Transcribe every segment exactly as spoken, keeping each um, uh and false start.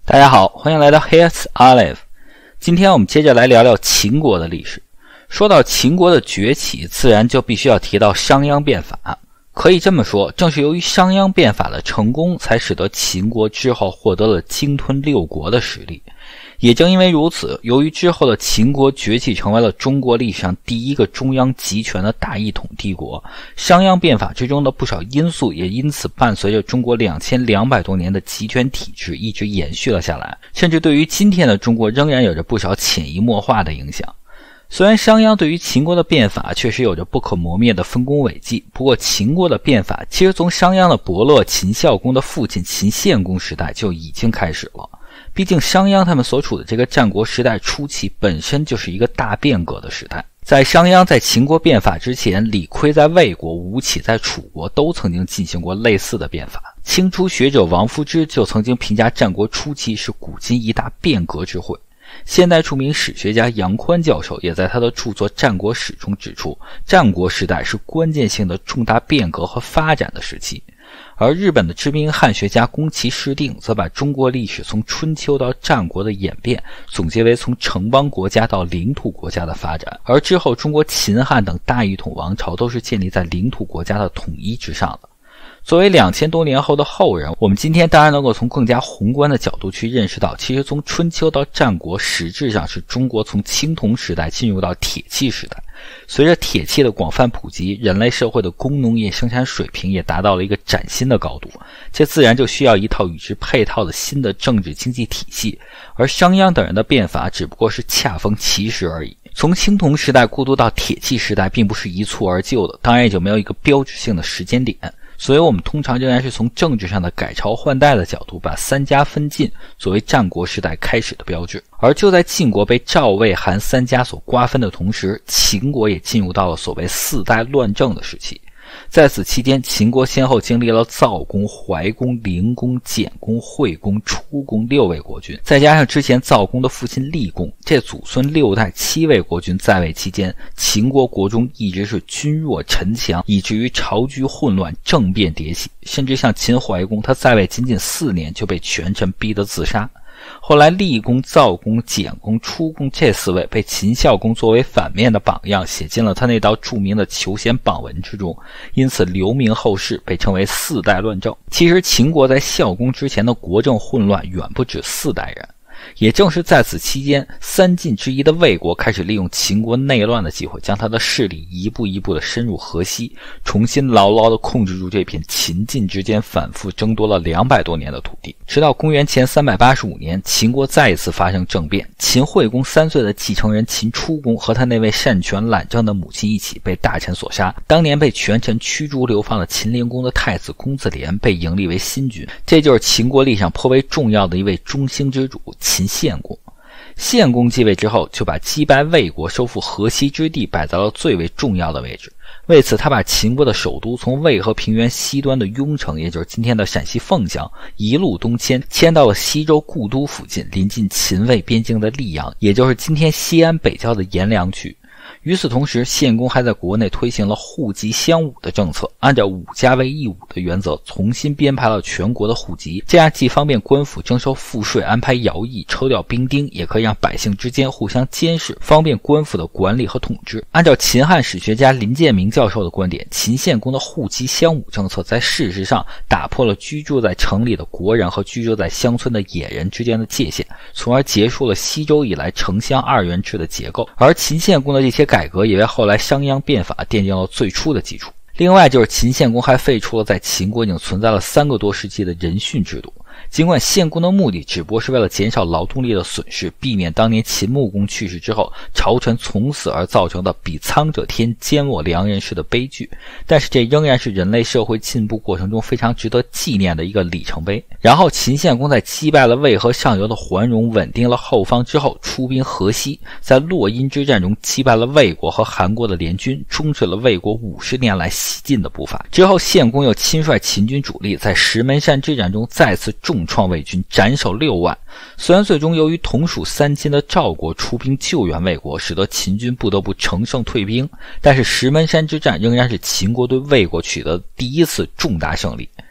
大家好，欢迎来到 Here's Olive。今天我们接着来聊聊秦国的历史。说到秦国的崛起，自然就必须要提到商鞅变法。可以这么说，正是由于商鞅变法的成功，才使得秦国之后获得了鲸吞六国的实力。也正因为如此，由于之后的秦国崛起成为了中国历史上第一个中央集权的大一统帝国，商鞅变法之中的不少因素也因此伴随着中国两千两百多年的集权体制一直延续了下来，甚至对于今天的中国仍然有着不少潜移默化的影响。虽然商鞅对于秦国的变法确实有着不可磨灭的丰功伟绩，不过秦国的变法其实从商鞅的伯乐秦孝公的父亲秦献公时代就已经开始了。毕竟商鞅他们所处的这个战国时代初期本身就是一个大变革的时代。在商鞅在秦国变法之前，李悝在魏国，吴起在楚国都曾经进行过类似的变法。清初学者王夫之就曾经评价战国初期是古今一大变革之会。现代著名史学家杨宽教授也在他的著作《战国史》中指出，战国时代是关键性的重大变革和发展的时期。而日本的知名汉学家宫崎市定则把中国历史从春秋到战国的演变总结为从城邦国家到领土国家的发展，而之后中国秦汉等大一统王朝都是建立在领土国家的统一之上的。作为两千多年后的后人，我们今天当然能够从更加宏观的角度去认识到，其实从春秋到战国实质上是中国从青铜时代进入到铁器时代。随着铁器的广泛普及，人类社会的工农业生产水平也达到了一个崭新的高度，这自然就需要一套与之配套的新的政治经济体系，而商鞅等人的变法只不过是恰逢其时而已。从青铜时代过渡到铁器时代并不是一蹴而就的，当然也就没有一个标志性的时间点，所以我们通常仍然是从政治上的改朝换代的角度，把三家分晋作为战国时代开始的标志。而就在晋国被赵魏韩三家所瓜分的同时，秦国也进入到了所谓四代乱政的时期。在此期间，秦国先后经历了赵公、怀公、灵公、简公、惠公、出公六位国君，再加上之前赵公的父亲厉公，这祖孙六代七位国君在位期间，秦国国中一直是君弱臣强，以至于朝局混乱，政变迭起，甚至像秦怀公，他在位仅仅四年就被权臣逼得自杀。后来厉公、赵公、简公、出公这四位被秦孝公作为反面的榜样写进了他那道著名的求贤榜文之中，因此留名后世，被称为四代乱政。其实秦国在孝公之前的国政混乱远不止四代人。也正是在此期间，三晋之一的魏国开始利用秦国内乱的机会，将他的势力一步一步地深入河西，重新牢牢地控制住这片秦晋之间反复争夺了两百多年的土地。直到公元前三百八十五年，秦国再一次发生政变，秦惠公三岁的继承人秦出公和他那位擅权懒政的母亲一起被大臣所杀。当年被权臣驱逐流放的秦灵公的太子公子连被迎立为新君，这就是秦国历史上颇为重要的一位中兴之主秦献公。献公继位之后，就把击败魏国、收复河西之地摆在了最为重要的位置。为此，他把秦国的首都从渭河平原西端的雍城，也就是今天的陕西凤翔，一路东迁，迁到了西周故都附近，临近秦魏边境的溧阳，也就是今天西安北郊的颜良区。与此同时，献公还在国内推行了户籍相武的政策，按照五家为一武的原则，重新编排了全国的户籍，这样既方便官府征收赋税、安排徭役、抽调兵丁，也可以让百姓之间互相监视，方便官府的管理和统治。按照秦汉史学家林建明教授的观点，秦献公的户籍相武政策在事实上打破了居住在城里的国人和居住在乡村的野人之间的界限，从而结束了西周以来城乡二元制的结构。而秦献公的这些改革也为后来商鞅变法奠定了最初的基础。另外就是秦献公还废除了在秦国已经存在了三个多世纪的人殉制度。尽管献公的目的只不过是为了减少劳动力的损失，避免当年秦穆公去世之后朝臣从此而造成的比苍者天奸我良人式的悲剧，但是这仍然是人类社会进步过程中非常值得纪念的一个里程碑。然后秦献公在击败了渭河上游的桓荣，稳定了后方之后，出兵河西，在洛阴之战中击败了魏国和韩国的联军，终止了魏国五十年来西进的步伐。之后献公又亲率秦军主力在石门山之战中再次重创魏军，斩首六万。虽然最终由于同属三晋的赵国出兵救援魏国，使得秦军不得不乘胜退兵，但是石门山之战仍然是秦国对魏国取得第一次重大胜利。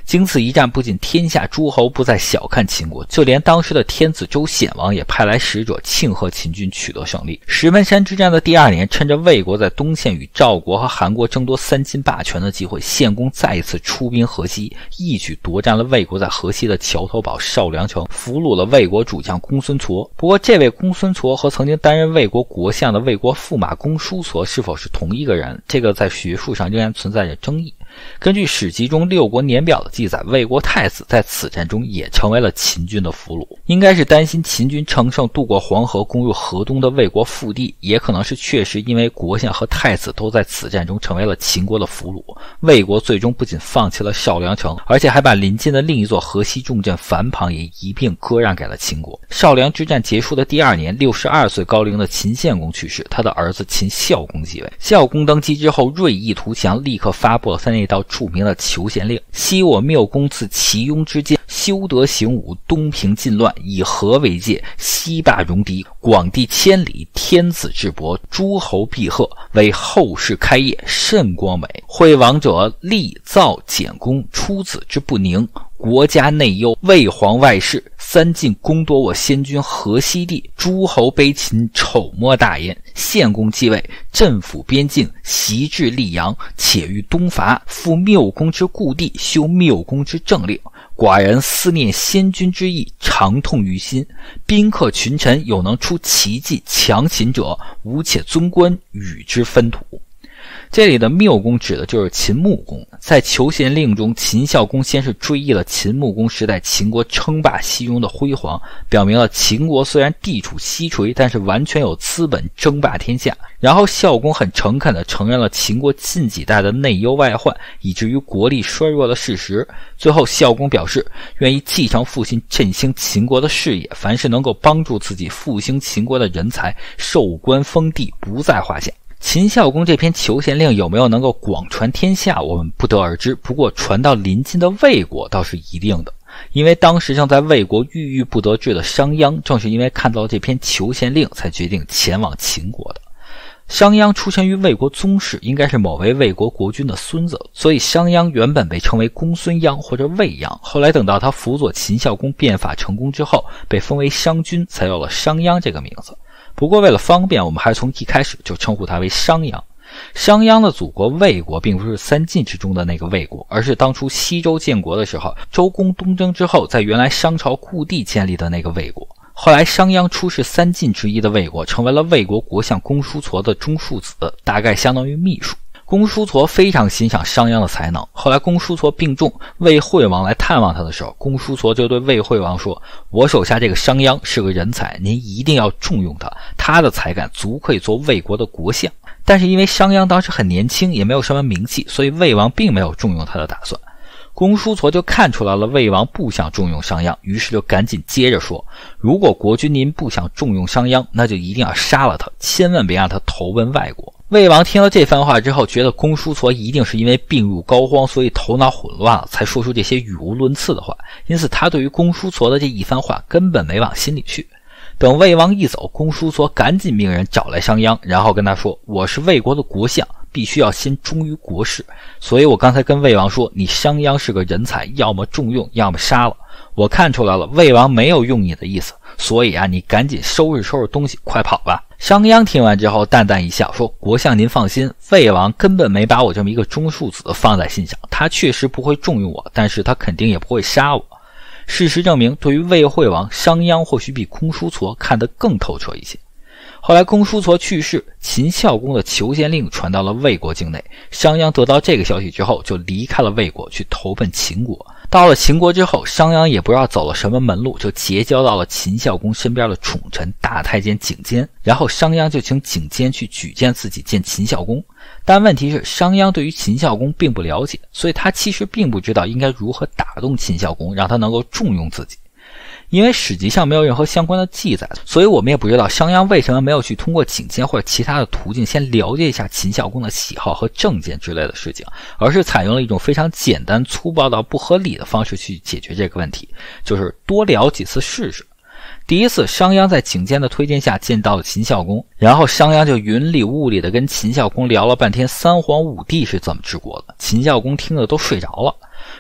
经此一战，不仅天下诸侯不再小看秦国，就连当时的天子周显王也派来使者庆贺秦军取得胜利。石门山之战的第二年，趁着魏国在东线与赵国和韩国争夺三晋霸权的机会，献公再一次出兵河西，一举夺占了魏国在河西的桥头堡少梁城，俘虏了魏国主将公孙痤。不过这位公孙痤和曾经担任魏国国相的魏国驸马公叔痤是否是同一个人，这个在学术上仍然存在着争议。根据史籍中六国年表的记载，魏国太子在此战中也成为了秦军的俘虏，应该是担心秦军乘胜渡过黄河攻入河东的魏国腹地，也可能是确实因为国相和太子都在此战中成为了秦国的俘虏，魏国最终不仅放弃了少梁城，而且还把临近的另一座河西重镇樊庞也一并割让给了秦国。少梁之战结束的第二年，六十二岁高龄的秦献公去世，他的儿子秦孝公继位。孝公登基之后锐意图强，立刻发布了他那道著名的求贤令：昔我缪公赐齐雍之间，修德行武，东平晋乱，以和为界，西霸戎狄，广地千里，天子至博，诸侯必贺，为后世开业，甚光美。惠王者，立造简公，出子之不宁，国家内忧，魏皇外事，三晋攻夺我先君河西地，诸侯卑秦，丑莫大焉。献公继位，镇抚边境，袭至溧阳，且于东伐，复缪公之故地，修缪公之政令。寡人思念先君之意，长痛于心。宾客群臣有能出奇计强秦者，吾且尊官与之分土。这里的缪公指的就是秦穆公。在求贤令中，秦孝公先是追忆了秦穆公时代秦国称霸西戎的辉煌，表明了秦国虽然地处西陲，但是完全有资本争霸天下。然后孝公很诚恳地承认了秦国近几代的内忧外患，以至于国力衰弱的事实。最后孝公表示愿意继承父亲振兴秦国的事业，凡是能够帮助自己复兴秦国的人才，授官封地不在话下。秦孝公这篇求贤令有没有能够广传天下，我们不得而知，不过传到邻近的魏国倒是一定的。因为当时正在魏国郁郁不得志的商鞅，正是因为看到这篇求贤令才决定前往秦国的。商鞅出身于魏国宗室，应该是某位魏国国君的孙子，所以商鞅原本被称为公孙鞅或者魏鞅，后来等到他辅佐秦孝公变法成功之后，被封为商君，才有了商鞅这个名字。不过为了方便，我们还是从一开始就称呼他为商鞅。商鞅的祖国魏国并不是三晋之中的那个魏国，而是当初西周建国的时候，周公东征之后在原来商朝故地建立的那个魏国。后来商鞅出仕三晋之一的魏国，成为了魏国国相公叔痤的中庶子，大概相当于秘书。公叔痤非常欣赏商鞅的才能，后来公叔痤病重，魏惠王来探望他的时候，公叔痤就对魏惠王说：我手下这个商鞅是个人才，您一定要重用他，他的才干足可以做魏国的国相。但是因为商鞅当时很年轻，也没有什么名气，所以魏王并没有重用他的打算。公叔痤就看出来了魏王不想重用商鞅，于是就赶紧接着说：如果国君您不想重用商鞅，那就一定要杀了他，千万别让他投奔外国。魏王听了这番话之后，觉得公叔痤一定是因为病入膏肓，所以头脑混乱了，才说出这些语无伦次的话，因此他对于公叔痤的这一番话根本没往心里去。等魏王一走，公叔痤赶紧命人找来商鞅，然后跟他说：我是魏国的国相，必须要先忠于国事，所以我刚才跟魏王说，你商鞅是个人才，要么重用，要么杀了。我看出来了，魏王没有用你的意思，所以啊，你赶紧收拾收拾东西，快跑吧。商鞅听完之后淡淡一笑，说：国相您放心，魏王根本没把我这么一个中庶子放在心上，他确实不会重用我，但是他肯定也不会杀我。事实证明，对于魏惠王，商鞅或许比公叔痤看得更透彻一些。后来公叔痤去世，秦孝公的求贤令传到了魏国境内，商鞅得到这个消息之后，就离开了魏国，去投奔秦国。到了秦国之后，商鞅也不知道走了什么门路，就结交到了秦孝公身边的宠臣大太监景监，然后商鞅就请景监去举荐自己见秦孝公。但问题是，商鞅对于秦孝公并不了解，所以他其实并不知道应该如何打动秦孝公，让他能够重用自己。因为史籍上没有任何相关的记载，所以我们也不知道商鞅为什么没有去通过景监或者其他的途径先了解一下秦孝公的喜好和政见之类的事情，而是采用了一种非常简单粗暴到不合理的方式去解决这个问题，就是多聊几次试试。第一次，商鞅在景监的推荐下见到了秦孝公，然后商鞅就云里雾里的跟秦孝公聊了半天三皇五帝是怎么治国的，秦孝公听得都睡着了。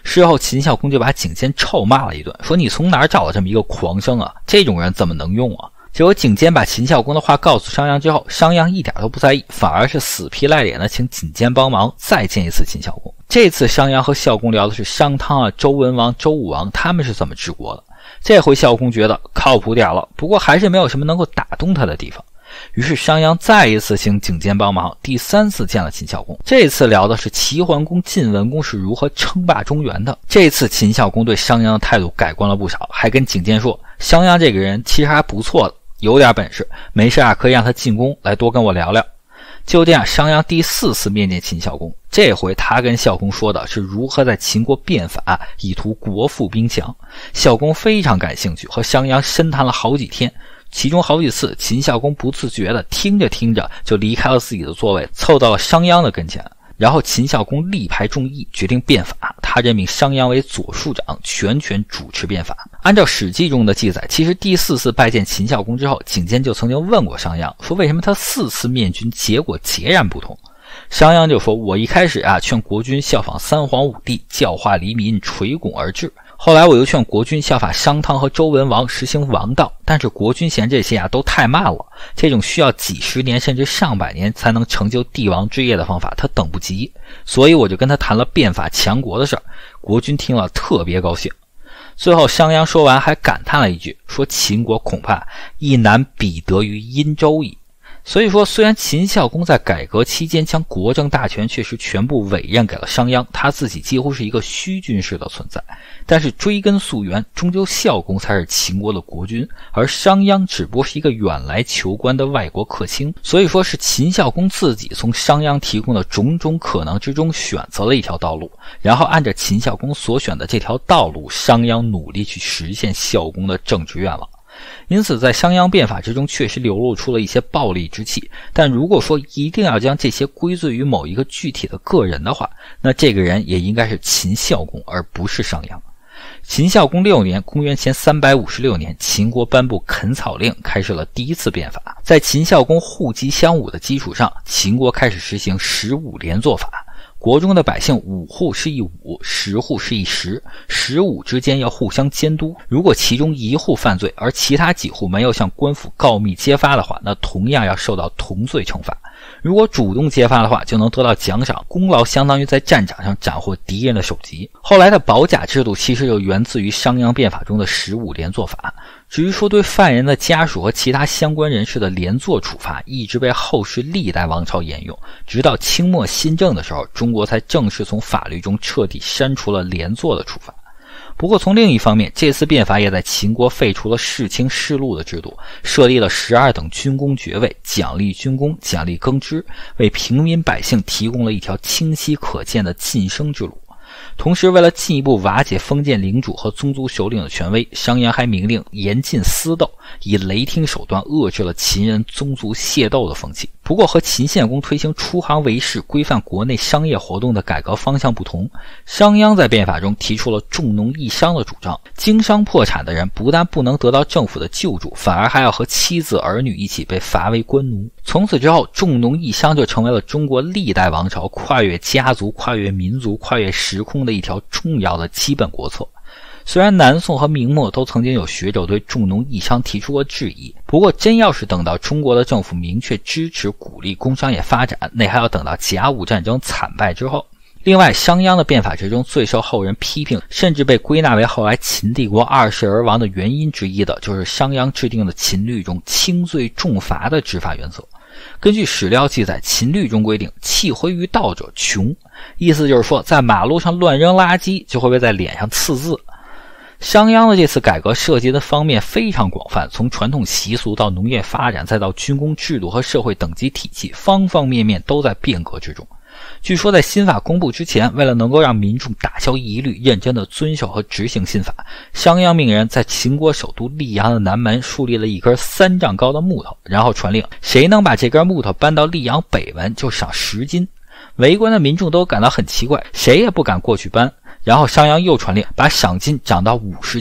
事后秦孝公就把景监臭骂了一顿，说你从哪儿找了这么一个狂生啊，这种人怎么能用啊。结果景监把秦孝公的话告诉商鞅之后，商鞅一点都不在意，反而是死皮赖脸的请景监帮忙再见一次秦孝公。这次商鞅和孝公聊的是商汤啊、周文王、周武王他们是怎么治国的。这回孝公觉得靠谱点了，不过还是没有什么能够打动他的地方。于是商鞅再一次请景监帮忙，第三次见了秦孝公。这次聊的是齐桓公、晋文公是如何称霸中原的。这次秦孝公对商鞅的态度改观了不少，还跟景监说，商鞅这个人其实还不错的，有点本事，没事啊可以让他进宫来多跟我聊聊。就这样，商鞅第四次面见秦孝公，这回他跟孝公说的是如何在秦国变法，以图国富兵强。孝公非常感兴趣，和商鞅深谈了好几天，其中好几次秦孝公不自觉的听着听着就离开了自己的座位，凑到了商鞅的跟前。然后秦孝公力排众议，决定变法，他任命商鞅为左庶长，全权主持变法。按照史记中的记载，其实第四次拜见秦孝公之后，景监就曾经问过商鞅，说为什么他四次面君结果截然不同。商鞅就说，我一开始啊劝国君效仿三皇五帝，教化黎民，垂拱而治，后来我又劝国君效法商汤和周文王，实行王道，但是国君嫌这些啊都太慢了，这种需要几十年甚至上百年才能成就帝王之业的方法他等不及，所以我就跟他谈了变法强国的事儿。国君听了特别高兴。最后商鞅说完还感叹了一句，说秦国恐怕亦难比得于殷周矣。所以说，虽然秦孝公在改革期间将国政大权确实全部委任给了商鞅，他自己几乎是一个虚君式的存在，但是追根溯源，终究孝公才是秦国的国君，而商鞅只不过是一个远来求官的外国客卿。所以说是秦孝公自己从商鞅提供的种种可能之中选择了一条道路，然后按照秦孝公所选的这条道路，商鞅努力去实现孝公的政治愿望。因此在商鞅变法之中确实流露出了一些暴戾之气，但如果说一定要将这些归罪于某一个具体的个人的话，那这个人也应该是秦孝公，而不是商鞅。秦孝公六年，公元前三百五十六年，秦国颁布垦草令，开始了第一次变法。在秦孝公户籍相武的基础上，秦国开始实行十五连坐法。国中的百姓五户是一五，十户是一十，十五之间要互相监督。如果其中一户犯罪，而其他几户没有向官府告密揭发的话，那同样要受到同罪惩罚。如果主动揭发的话，就能得到奖赏，功劳相当于在战场上斩获敌人的首级。后来的保甲制度其实就源自于商鞅变法中的十五连坐法。至于说对犯人的家属和其他相关人士的连坐处罚，一直被后世历代王朝沿用，直到清末新政的时候，中国才正式从法律中彻底删除了连坐的处罚。不过从另一方面，这次变法也在秦国废除了世卿世禄的制度，设立了十二等军功爵位，奖励军功，奖励耕织，为平民百姓提供了一条清晰可见的晋升之路。同时为了进一步瓦解封建领主和宗族首领的权威，商鞅还明令严禁私斗，以雷霆手段遏制了秦人宗族械斗的风气。不过和秦献公推行出行为市，规范国内商业活动的改革方向不同，商鞅在变法中提出了重农抑商的主张。经商破产的人不但不能得到政府的救助，反而还要和妻子儿女一起被罚为官奴。从此之后，重农抑商就成为了中国历代王朝跨越家族、跨越民族、跨越时空的一条重要的基本国策。虽然南宋和明末都曾经有学者对重农抑商提出过质疑，不过真要是等到中国的政府明确支持鼓励工商业发展，那还要等到甲午战争惨败之后。另外，商鞅的变法之中最受后人批评，甚至被归纳为后来秦帝国二世而亡的原因之一的，就是商鞅制定的秦律中轻罪重罚的执法原则。根据史料记载，秦律中规定，弃灰于道者穷，意思就是说在马路上乱扔垃圾就会被在脸上刺字。商鞅的这次改革涉及的方面非常广泛，从传统习俗到农业发展，再到军功制度和社会等级体系，方方面面都在变革之中。据说在新法公布之前，为了能够让民众打消疑虑，认真的遵守和执行新法，商鞅命人在秦国首都溧阳的南门树立了一根三丈高的木头，然后传令，谁能把这根木头搬到溧阳北门就赏十斤。围观的民众都感到很奇怪，谁也不敢过去搬。然后商鞅又传令，把赏金涨到五十斤，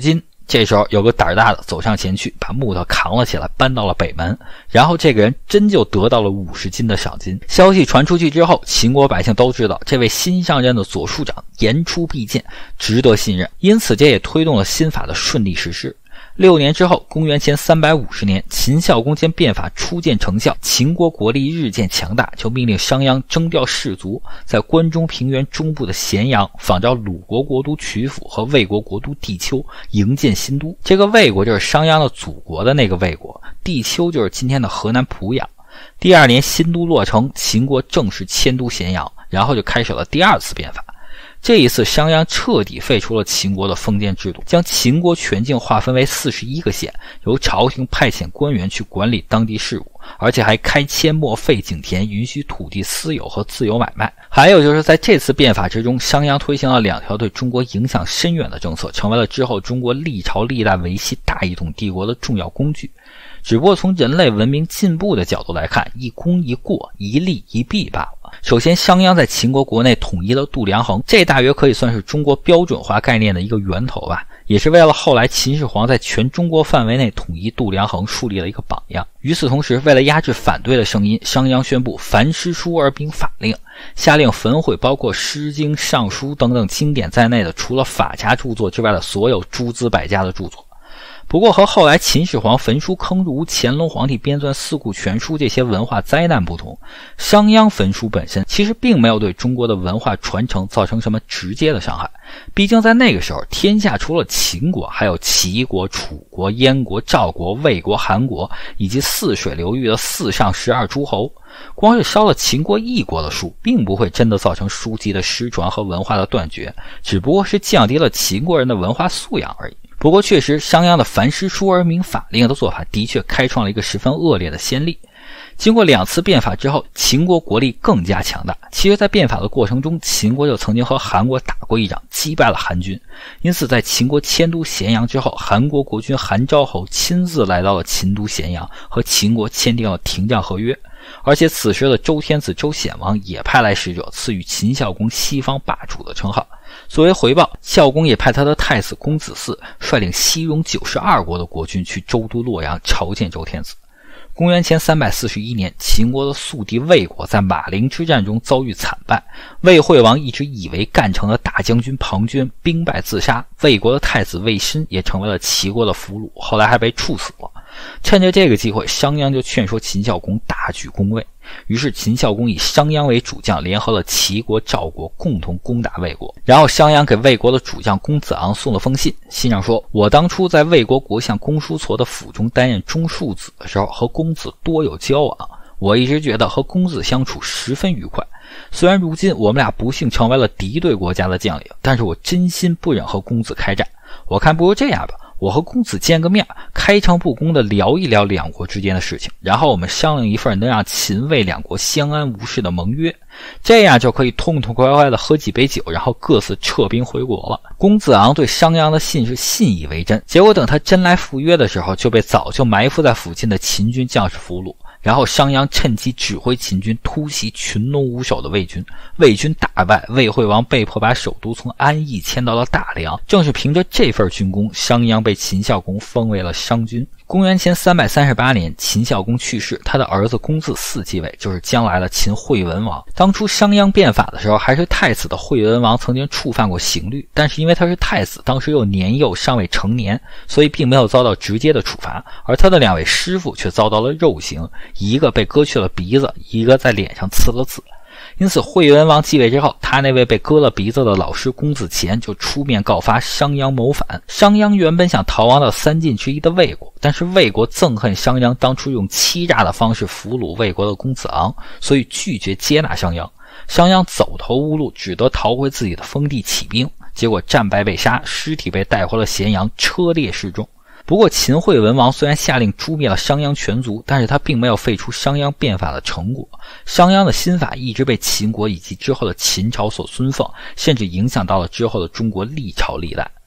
这时候有个胆儿大的走上前去，把木头扛了起来，搬到了北门，然后这个人真就得到了五十金的赏金。消息传出去之后，秦国百姓都知道这位新上任的左庶长言出必践，值得信任，因此这也推动了新法的顺利实施。六年之后，公元前三百五十年，秦孝公见变法初见成效，秦国国力日渐强大，就命令商鞅征调士卒，在关中平原中部的咸阳仿照鲁国国都曲阜和魏国国都地丘营建新都。这个魏国就是商鞅的祖国的那个魏国，地丘就是今天的河南濮阳。第二年新都落成，秦国正式迁都咸阳，然后就开始了第二次变法。这一次商鞅彻底废除了秦国的封建制度，将秦国全境划分为四十一个县，由朝廷派遣官员去管理当地事务，而且还开阡陌废井田，允许土地私有和自由买卖。还有就是在这次变法之中，商鞅推行了两条对中国影响深远的政策，成为了之后中国历朝历代维系大一统帝国的重要工具。只不过从人类文明进步的角度来看，一功一过，一利一弊罢了。首先，商鞅在秦国国内统一了度量衡，这大约可以算是中国标准化概念的一个源头吧，也是为了后来秦始皇在全中国范围内统一度量衡树立了一个榜样。与此同时，为了压制反对的声音，商鞅宣布凡诗书而秉法令，下令焚毁包括《诗经》《尚书》等等经典在内的除了法家著作之外的所有诸子百家的著作。不过和后来秦始皇焚书坑儒、乾隆皇帝编纂四库全书这些文化灾难不同，商鞅焚书本身其实并没有对中国的文化传承造成什么直接的伤害。毕竟在那个时候，天下除了秦国，还有齐国、楚国、燕国、赵国、魏国、韩国以及泗水流域的四上十二诸侯。光是烧了秦国一国的书，并不会真的造成书籍的失传和文化的断绝，只不过是降低了秦国人的文化素养而已。不过确实，商鞅的凡诗书而明法令的做法的确开创了一个十分恶劣的先例。经过两次变法之后，秦国国力更加强大。其实在变法的过程中，秦国就曾经和韩国打过一仗，击败了韩军。因此在秦国迁都咸阳之后，韩国国君韩昭侯亲自来到了秦都咸阳，和秦国签订了停战合约。而且此时的周天子周显王也派来使者，赐予秦孝公西方霸主的称号。作为回报，孝公也派他的太子公子嗣率领西戎九十二国的国君去周都洛阳朝见周天子。公元前三百四十一年，秦国的宿敌魏国在马陵之战中遭遇惨败，魏惠王一直以为干城的大将军庞涓兵败自杀，魏国的太子魏申也成为了齐国的俘虏，后来还被处死了。趁着这个机会，商鞅就劝说秦孝公大举攻魏。于是秦孝公以商鞅为主将，联合了齐国、赵国，共同攻打魏国。然后商鞅给魏国的主将公子昂送了封信，信上说：我当初在魏国国相公叔痤的府中担任中庶子的时候，和公子多有交往，我一直觉得和公子相处十分愉快。虽然如今我们俩不幸成为了敌对国家的将领，但是我真心不忍和公子开战。我看不如这样吧，我和公子见个面，开诚布公地聊一聊两国之间的事情，然后我们商量一份能让秦魏两国相安无事的盟约，这样就可以痛痛快快地喝几杯酒，然后各自撤兵回国了。公子昂对商鞅的信是信以为真，结果等他真来赴约的时候，就被早就埋伏在附近的秦军将士俘虏。然后商鞅趁机指挥秦军突袭群龙无首的魏军，魏军大败，魏惠王被迫把首都从安邑迁到了大梁。正是凭着这份军功，商鞅被秦孝公封为了商君。公元前三百三十八年，秦孝公去世，他的儿子公子嗣继位，就是将来的秦惠文王。当初商鞅变法的时候，还是太子的惠文王曾经触犯过刑律，但是因为他是太子，当时又年幼，尚未成年，所以并没有遭到直接的处罚，而他的两位师傅却遭到了肉刑，一个被割去了鼻子，一个在脸上刺了字。因此惠文王继位之后，他那位被割了鼻子的老师公子虔就出面告发商鞅谋反。商鞅原本想逃亡到三晋之一的魏国，但是魏国憎恨商鞅当初用欺诈的方式俘虏魏国的公子昂，所以拒绝接纳商鞅。商鞅走投无路，只得逃回自己的封地起兵，结果战败被杀，尸体被带回了咸阳，车裂示众。不过秦惠文王虽然下令诛灭了商鞅全族，但是他并没有废除商鞅变法的成果。商鞅的新法一直被秦国以及之后的秦朝所尊奉，甚至影响到了之后的中国历朝历代。